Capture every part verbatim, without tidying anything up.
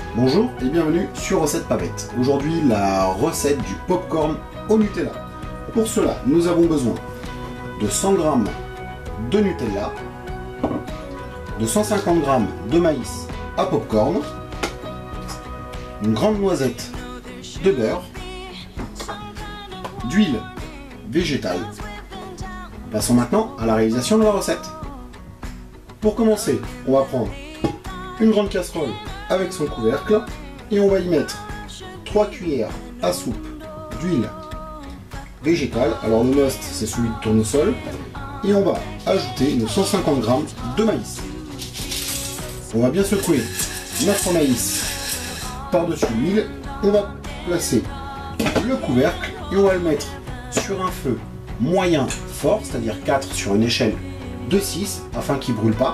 Bonjour et bienvenue sur Recette Pas Bête. Aujourd'hui, la recette du popcorn au Nutella. Pour cela, nous avons besoin de cent grammes de Nutella, de cent cinquante grammes de maïs à popcorn, une grande noisette de beurre, d'huile végétale. Passons maintenant à la réalisation de la recette. Pour commencer, on va prendre une grande casserole avec son couvercle et on va y mettre trois cuillères à soupe d'huile végétale. Alors le must, c'est celui de tournesol. Et on va ajouter nos cent cinquante grammes de maïs. On va bien secouer notre maïs par-dessus l'huile. On va placer le couvercle et on va le mettre sur un feu moyen fort, c'est-à-dire quatre sur une échelle de six afin qu'il ne brûle pas.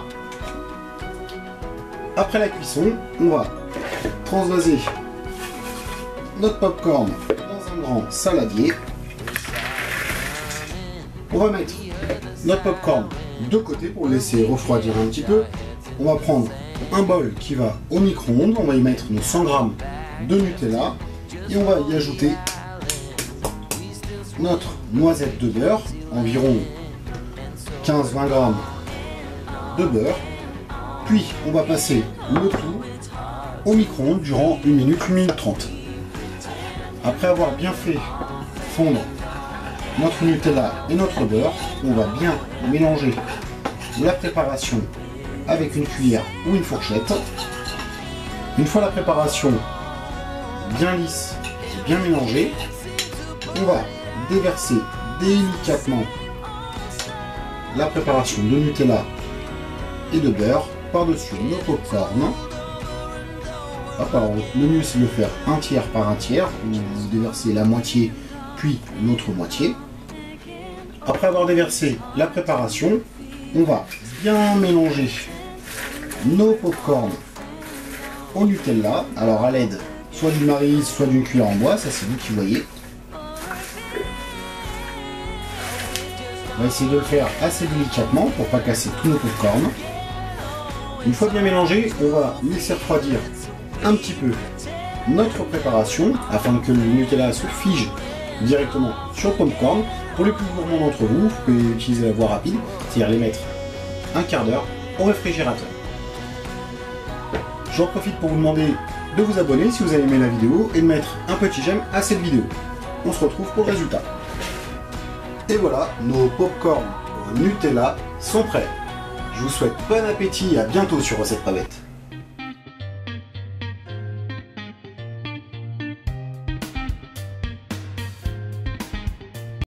Après la cuisson, on va transvaser notre popcorn dans un grand saladier. On va mettre notre popcorn de côté pour le laisser refroidir un petit peu. On va prendre un bol qui va au micro-ondes. On va y mettre nos cent grammes de Nutella et on va y ajouter notre noisette de beurre, environ quinze à vingt grammes de beurre. Puis on va passer le tout au micro-ondes durant une minute, une minute trente. Après avoir bien fait fondre notre Nutella et notre beurre, on va bien mélanger la préparation avec une cuillère ou une fourchette. Une fois la préparation bien lisse et bien mélangée, on va déverser délicatement la préparation de Nutella et de beurre par-dessus nos popcorn. Alors, le mieux c'est de le faire un tiers par un tiers, vous déversez la moitié puis l'autre moitié. Après avoir déversé la préparation, on va bien mélanger nos popcorn au Nutella, alors à l'aide soit du maryse, soit d'une cuillère en bois, ça c'est vous qui voyez. On va essayer de le faire assez délicatement pour pas casser tous nos popcorn. Une fois bien mélangé, on va laisser refroidir un petit peu notre préparation afin que le Nutella se fige directement sur le popcorn. Pour les plus gourmands d'entre vous, vous pouvez utiliser la voie rapide, c'est-à-dire les mettre un quart d'heure au réfrigérateur. J'en profite pour vous demander de vous abonner si vous avez aimé la vidéo et de mettre un petit j'aime à cette vidéo. On se retrouve pour le résultat. Et voilà, nos popcorn au Nutella sont prêts. Je vous souhaite bon appétit et à bientôt sur Recette Pas Bête.